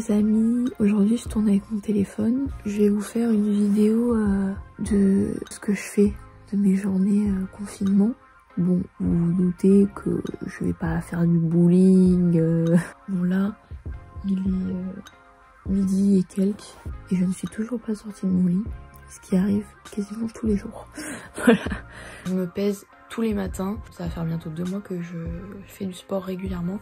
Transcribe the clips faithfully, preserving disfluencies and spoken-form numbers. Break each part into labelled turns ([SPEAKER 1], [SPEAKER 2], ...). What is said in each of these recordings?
[SPEAKER 1] les amis, aujourd'hui je tourne avec mon téléphone. Je vais vous faire une vidéo euh, de ce que je fais de mes journées euh, confinement. Bon, vous vous doutez que je vais pas faire du bowling. Euh... Bon là, il est euh, midi et quelques et je ne suis toujours pas sortie de mon lit. Ce qui arrive quasiment tous les jours. Voilà. Je me pèse tous les matins. Ça va faire bientôt deux mois que je fais du sport régulièrement.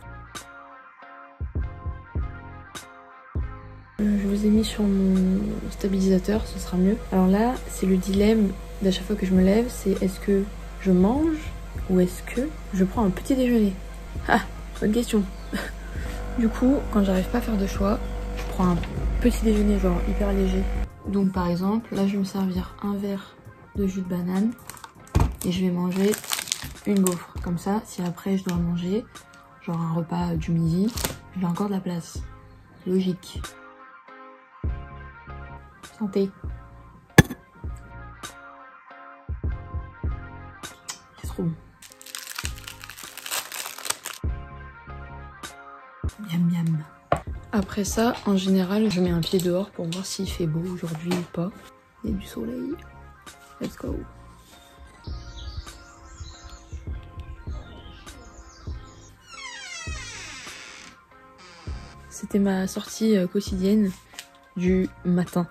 [SPEAKER 1] Je vous ai mis sur mon stabilisateur, ce sera mieux. Alors là, c'est le dilemme d'à chaque fois que je me lève, c'est est-ce que je mange ou est-ce que je prends un petit déjeuner? Ah, bonne question. Du coup, quand j'arrive pas à faire de choix, je prends un petit déjeuner genre hyper léger. Donc par exemple, là je vais me servir un verre de jus de banane et je vais manger une gaufre. Comme ça, si après je dois manger genre un repas du midi, j'ai encore de la place. Logique. Santé. C'est trop bon. Miam miam. Après ça, en général, je mets un pied dehors pour voir s'il fait beau aujourd'hui ou pas. Il y a du soleil. Let's go. C'était ma sortie quotidienne du matin.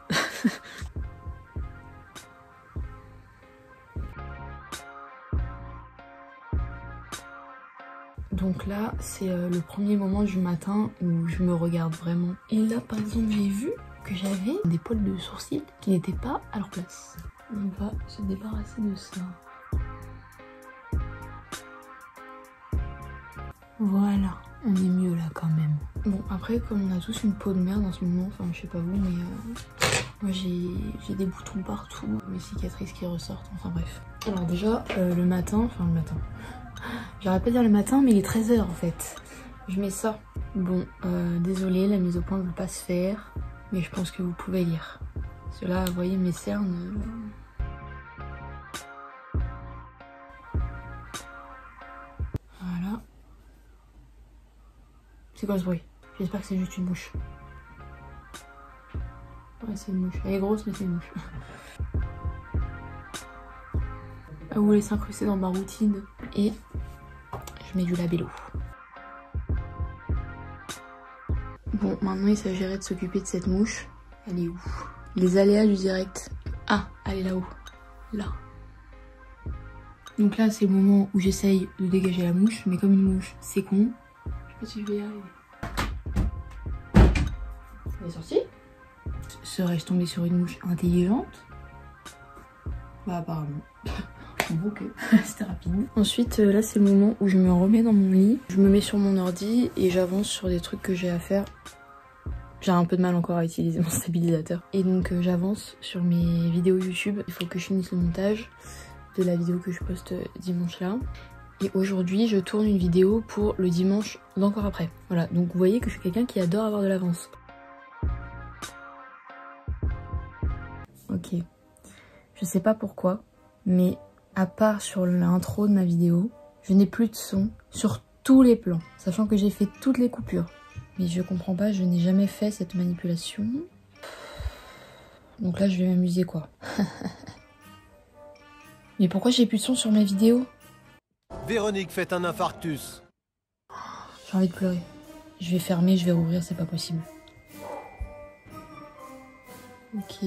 [SPEAKER 1] Donc là, c'est euh, le premier moment du matin où je me regarde vraiment. Et là, par exemple, j'ai vu que j'avais des poils de sourcils qui n'étaient pas à leur place. On va se débarrasser de ça. Voilà, on est mieux là quand même. Bon, après, comme on a tous une peau de merde en ce moment, enfin, je sais pas vous, mais euh, moi j'ai des boutons partout, mes cicatrices qui ressortent, enfin bref. Alors déjà, euh, le matin, enfin le matin... J'arrête pas de dire le matin, mais il est treize heures en fait. Je mets ça. Bon, euh, désolée, la mise au point ne veut pas se faire, mais je pense que vous pouvez lire. Parce que là, vous voyez mes cernes. Voilà. C'est quoi ce bruit? J'espère que c'est juste une mouche. Ouais, c'est une mouche. Elle est grosse, mais c'est une mouche. Ah, vous voulez s'incruster dans ma routine et je mets du labello. Bon, maintenant il s'agirait de s'occuper de cette mouche. Elle est où? Les aléas du direct. Ah, elle est là-haut. Là. Donc là, c'est le moment où j'essaye de dégager la mouche, mais comme une mouche, c'est con. Je sais pas si je vais y arriver. Elle est sortie? Serais-je tombée sur une mouche intelligente? Bah apparemment. Bon, ok, c'était rapide. Ensuite, euh, là c'est le moment où je me remets dans mon lit. Je me mets sur mon ordi et j'avance sur des trucs que j'ai à faire. J'ai un peu de mal encore à utiliser mon stabilisateur. Et donc euh, j'avance sur mes vidéos YouTube. Il faut que je finisse le montage de la vidéo que je poste dimanche là. Et aujourd'hui, je tourne une vidéo pour le dimanche d'encore après. Voilà, donc vous voyez que je suis quelqu'un qui adore avoir de l'avance. Ok. Je sais pas pourquoi, mais à part sur l'intro de ma vidéo, je n'ai plus de son sur tous les plans, sachant que j'ai fait toutes les coupures. Mais je comprends pas, je n'ai jamais fait cette manipulation. Donc là, je vais m'amuser quoi. Mais pourquoi j'ai plus de son sur mes vidéos?
[SPEAKER 2] Véronique fait un infarctus.
[SPEAKER 1] J'ai envie de pleurer. Je vais fermer, je vais rouvrir, c'est pas possible. Ok.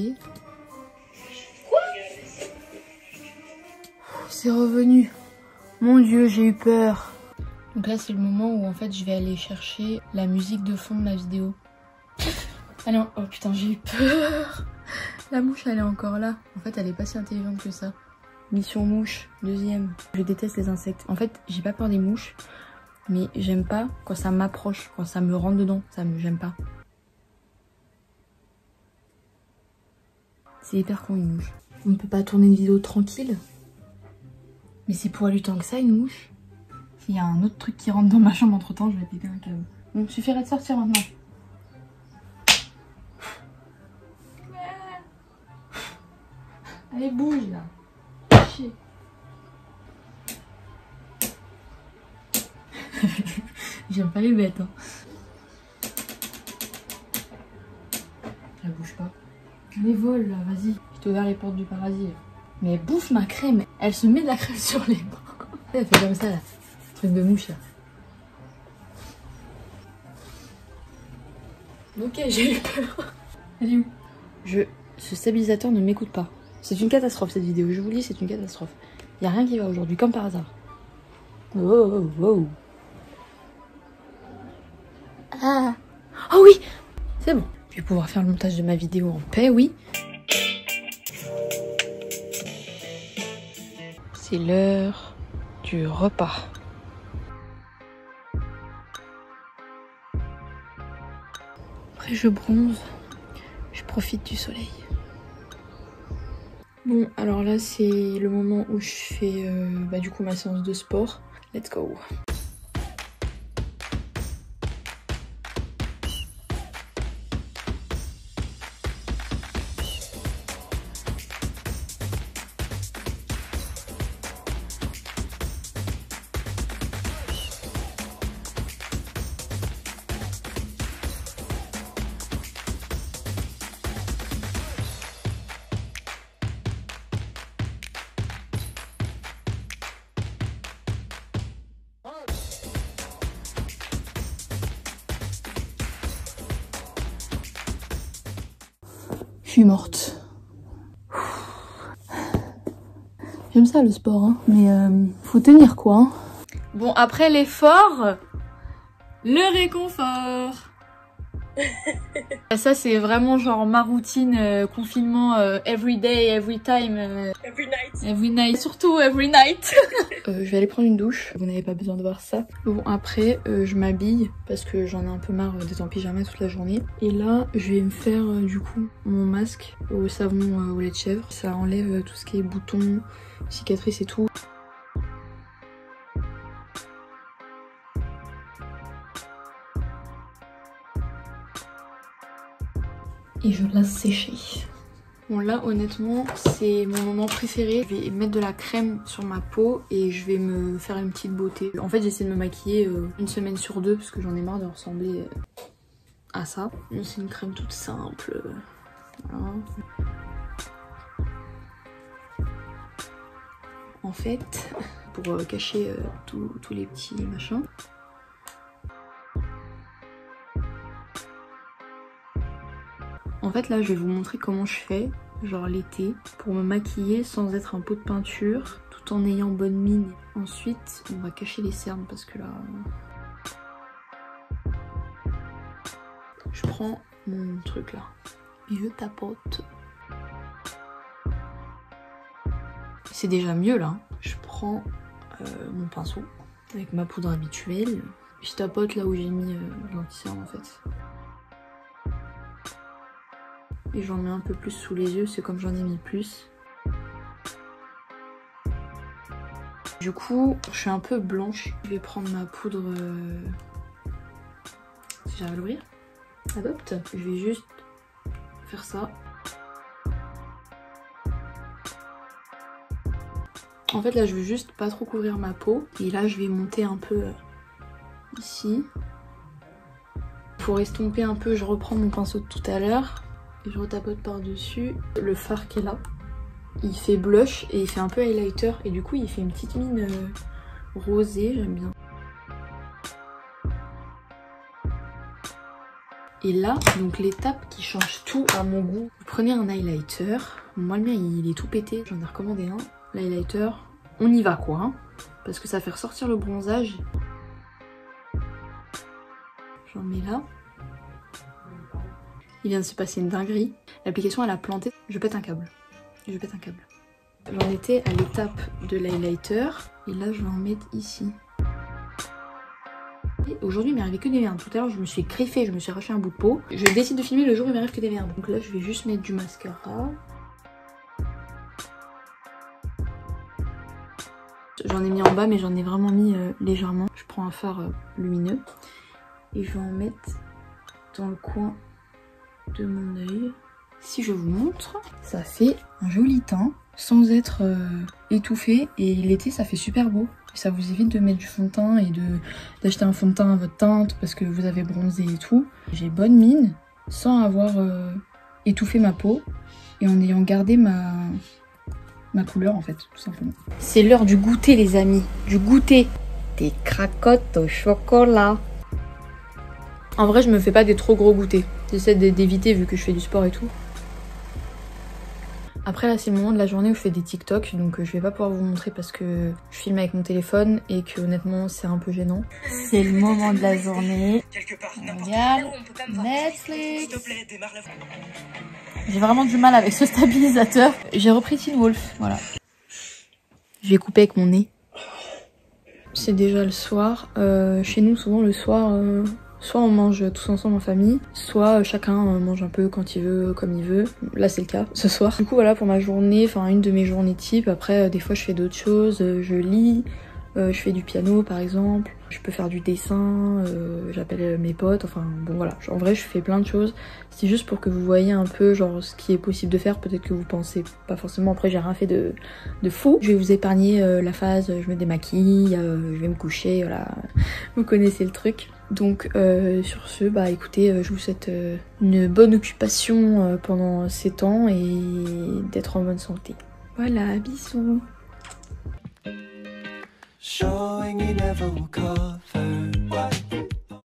[SPEAKER 1] C'est revenu. Mon Dieu, j'ai eu peur. Donc là, c'est le moment où en fait, je vais aller chercher la musique de fond de ma vidéo. Ah non, oh putain, j'ai eu peur. La mouche, elle est encore là. En fait, elle est pas si intelligente que ça. Mission mouche, deuxième. Je déteste les insectes. En fait, j'ai pas peur des mouches, mais j'aime pas quand ça m'approche, quand ça me rentre dedans. Ça me, j'aime pas. C'est hyper con une mouche. On ne peut pas tourner une vidéo tranquille. Mais c'est pour aller tant que ça, une mouche. S'il y a un autre truc qui rentre dans ma chambre entre temps, je vais péter un câble. Bon, il suffirait de sortir maintenant. Allez, bouge là. Chier. J'aime pas les bêtes. Hein. Mais vole là, vas-y. Je t'ai ouvert les portes du paradis. Mais bouffe ma crème. Elle se met de la crème sur les mains. Elle fait comme ça là. Truc de mouche là. Ok, j'ai eu peur. Elle est où? Je... Ce stabilisateur ne m'écoute pas. C'est une catastrophe cette vidéo, je vous le dis, c'est une catastrophe. Y a rien qui va aujourd'hui, comme par hasard. Oh, oh, oh. Ah. Oh oui. C'est bon. Je vais pouvoir faire le montage de ma vidéo en paix, oui. C'est l'heure du repas. Après je bronze, je profite du soleil. Bon, alors là c'est le moment où je fais euh, bah, du coup ma séance de sport. Let's go. Je suis morte. J'aime ça le sport, hein. Mais euh, faut tenir quoi. Hein. Bon, après l'effort, le réconfort. Ça c'est vraiment genre ma routine euh, confinement euh, every day, every time, euh,
[SPEAKER 3] every night,
[SPEAKER 1] every night, surtout every night. euh, je vais aller prendre une douche, vous n'avez pas besoin de voir ça. Bon après euh, je m'habille parce que j'en ai un peu marre d'être en pyjama toute la journée. Et là je vais me faire euh, du coup mon masque au savon euh, au lait de chèvre. Ça enlève euh, tout ce qui est boutons, cicatrices et tout. Et je laisse sécher. Bon là honnêtement c'est mon moment préféré. Je vais mettre de la crème sur ma peau et je vais me faire une petite beauté. En fait j'essaie de me maquiller euh, une semaine sur deux parce que j'en ai marre de ressembler euh, à ça. C'est une crème toute simple. Voilà. En fait pour euh, cacher euh, tous les petits machins. En fait là je vais vous montrer comment je fais, genre l'été, pour me maquiller sans être un pot de peinture, tout en ayant bonne mine. Ensuite on va cacher les cernes parce que là... Je prends mon truc là et je tapote. C'est déjà mieux là. Je prends euh, mon pinceau avec ma poudre habituelle. Je tapote là où j'ai mis euh, l'anti-cerne en fait. Et j'en mets un peu plus sous les yeux, c'est comme j'en ai mis plus. Du coup, je suis un peu blanche. Je vais prendre ma poudre... Euh... Si j'arrive à l'ouvrir. Adopte. Je vais juste faire ça. En fait là, je veux juste pas trop couvrir ma peau. Et là, je vais monter un peu euh, ici. Pour estomper un peu, je reprends mon pinceau de tout à l'heure. Et je retapote par-dessus. Le fard qui est là, il fait blush et il fait un peu highlighter. Et du coup, il fait une petite mine euh, rosée, j'aime bien. Et là, donc l'étape qui change tout à mon goût. Vous prenez un highlighter. Moi, le mien, il est tout pété. J'en ai recommandé un. L'highlighter, on y va quoi. Hein, parce que ça fait ressortir le bronzage. J'en mets là. Il vient de se passer une dinguerie. L'application elle a planté. Je pète un câble. Je pète un câble. J'en étais à l'étape de l'highlighter. Et là je vais en mettre ici. Aujourd'hui il m'est arrivé que des merdes. Tout à l'heure je me suis griffée, je me suis arraché un bout de peau. Je décide de filmer le jour où il m'arrive que des merdes. Donc là je vais juste mettre du mascara. J'en ai mis en bas mais j'en ai vraiment mis euh, légèrement. Je prends un fard euh, lumineux. Et je vais en mettre dans le coin de mon œil. Si je vous montre, ça fait un joli teint sans être euh, étouffé et l'été ça fait super beau. Et ça vous évite de mettre du fond de teint et de d'acheter un fond de teint à votre teinte parce que vous avez bronzé et tout. J'ai bonne mine sans avoir euh, étouffer ma peau et en ayant gardé ma, ma couleur en fait, tout simplement. C'est l'heure du goûter les amis, du goûter. Des cracottes au chocolat. En vrai je me fais pas des trop gros goûters. J'essaie d'éviter vu que je fais du sport et tout. Après là c'est le moment de la journée où je fais des TikTok, donc je vais pas pouvoir vous montrer parce que je filme avec mon téléphone et que honnêtement c'est un peu gênant. C'est le moment de la journée. On regarde Netflix. J'ai vraiment du mal avec ce stabilisateur. J'ai repris Teen Wolf, voilà. Je vais couper avec mon nez. C'est déjà le soir. Euh, chez nous souvent le soir... Euh... Soit on mange tous ensemble en famille, soit chacun mange un peu quand il veut, comme il veut. Là c'est le cas ce soir. Du coup voilà pour ma journée, enfin une de mes journées type. Après des fois je fais d'autres choses, je lis, euh, je fais du piano par exemple. Je peux faire du dessin, euh, j'appelle mes potes, enfin bon voilà. En vrai je fais plein de choses. C'est juste pour que vous voyez un peu genre ce qui est possible de faire. Peut-être que vous pensez pas forcément, après j'ai rien fait de, de fou. Je vais vous épargner euh, la phase je me démaquille, euh, je vais me coucher, voilà. Vous connaissez le truc. Donc euh, sur ce, bah écoutez, euh, je vous souhaite euh, une bonne occupation euh, pendant ces temps et d'être en bonne santé. Voilà, bisous.
[SPEAKER 3] Showing you never will cover. What?